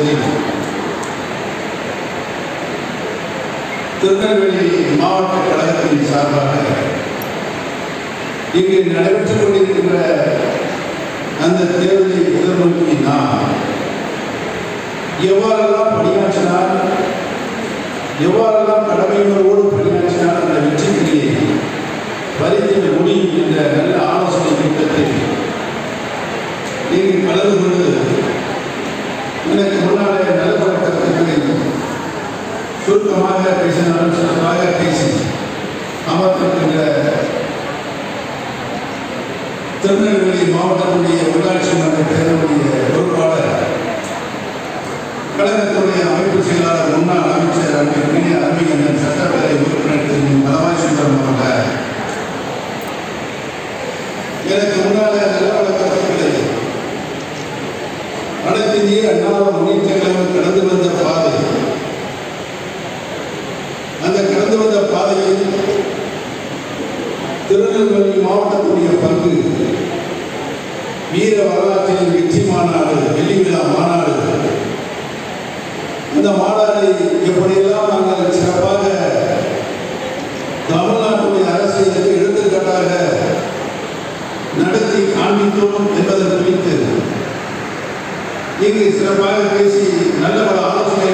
தேர்தலில் திருநெல்வேலி மாவட்ட கழகத்தின் சார்பாக இங்கு நடைபெற்றுக் கொண்டிருக்கின்ற அந்த தேர்தலை எதிர்நோக்கி நாம் எவ்வாறெல்லாம் பணியாற்றினால், எவ்வாறெல்லாம் கடமைகளோடு பணியாற்றினால் அந்த வெற்றியை பறித்திட முடியும் என்ற நல்ல ஆலோசனை கூட்டத்தில் நீங்கள் கலந்து கொண்டு எனக்கு முன்னாலே நல்ல கருத்துக்களை சுருக்கமாக பேசினாலும் சிறப்பாக பேசி அமர்ந்திருக்கின்ற திருநெல்வேலி மாவட்டத்துடைய உள்ளாட்சி மன்ற பேரவையுடைய பொறுப்பாளர், கழகத்துடைய அமைப்பு செயலாளர், முன்னாள் அமைச்சர் அன்பிற்குரிய அருமையண்ணன் சட்டப்பேரவை உறுப்பினர் திரு மலவாய் சுந்தரம் அவர்கள் எனக்கு முன்னால நல்ல கருத்துக்களை அனைத்து இந்திய அண்ணா முன்னேற்ற கழகம் கடந்து வந்த பாதை, அந்த கடந்து வந்த பாதையில் திருநெல்வேலி மாவட்டத்துடைய பங்கு, வீர வரலாற்றின் வெற்றி மாநாடு, வெள்ளி விழா மாநாடு, இந்த மாநாட்டை எப்படியெல்லாம் நாங்கள் சிறப்பாக தமிழ்நாட்டுடைய அரசியலுக்கு எடுத்துக்காட்டாக நடத்தி காண்பித்தோம் என்பதன் குறித்து இங்கு சிறப்பாக பேசி நல்ல பல ஆலோசனை